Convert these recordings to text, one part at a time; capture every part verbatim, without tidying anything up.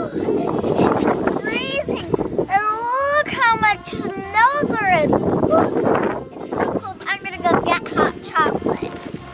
It's freezing. And look how much snow there is. It's so cold. I'm gonna go get hot chocolate.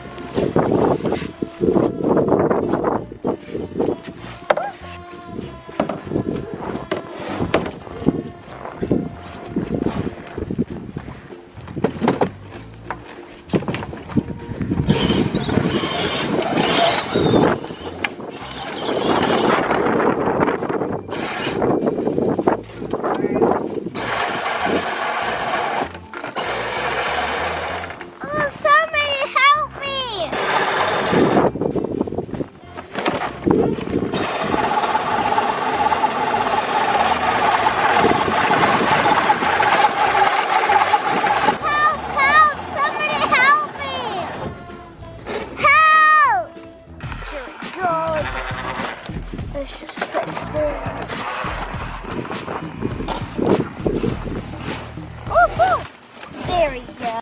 There we go.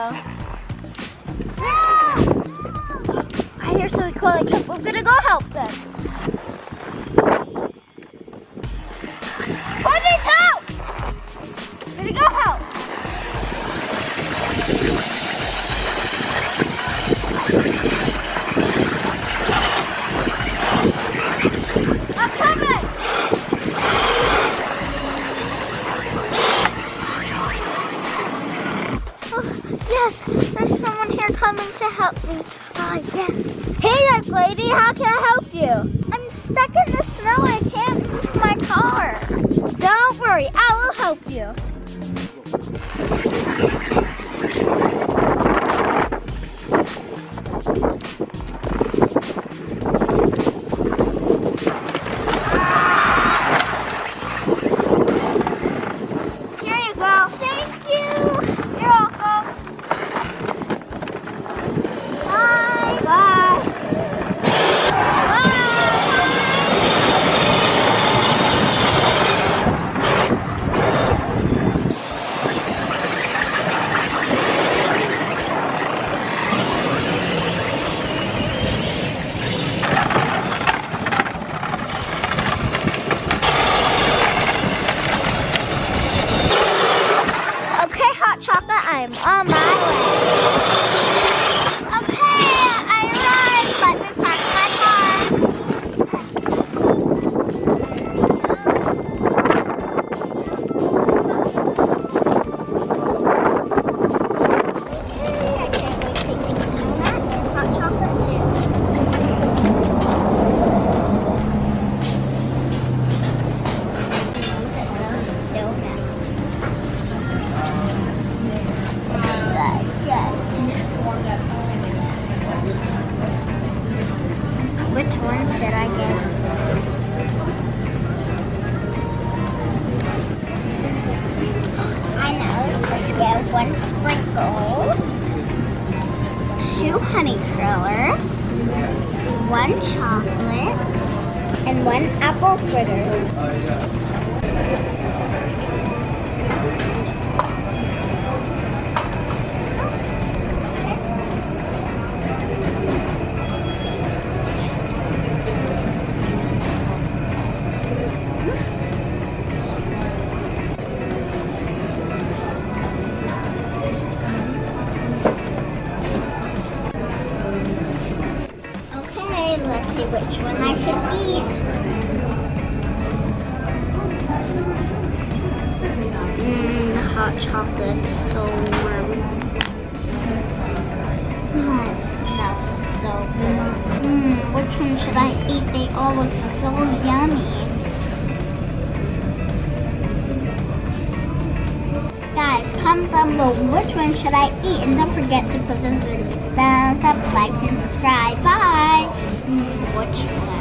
Ah! I hear someone calling help. I'm gonna go help them. Who needs help? I'm gonna go help. I'm coming. Yes, there's someone here coming to help me. Ah, oh, yes. Hey, young lady, how can I help you? I'm stuck in the snow. I can't move my car. Don't worry, I will help you. I'm on my way. Okay, I arrived. Let me park my car. I can't wait to eat donut and hot chocolate too. Which one should I get? I know. Let's get one sprinkles, two honey curlers, one chocolate, and one apple fritter. Let's see which one I should eat. Mmm, the hot chocolate's so warm. Oh, it smells so good. Mmm, which one should I eat? They all look so yummy. Guys, comment down below which one should I eat, and don't forget to put this video thumbs up, like, and subscribe. Bye. Mm, which one?